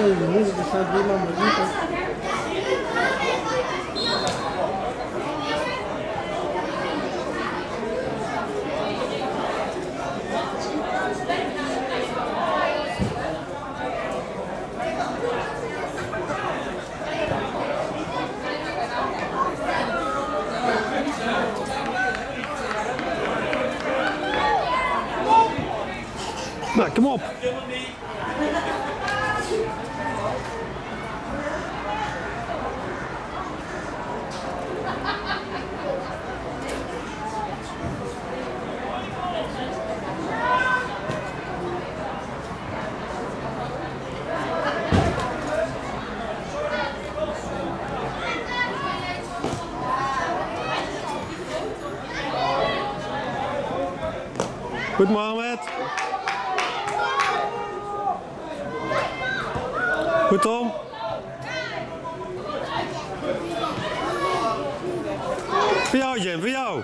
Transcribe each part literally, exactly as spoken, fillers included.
jullie niet, er staan drie man met niet. Nou, kom op. Goed, Mohamed. Goed, Tom. Voor jou, Jim, voor jou.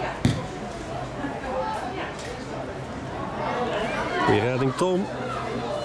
Goeie redding, Tom.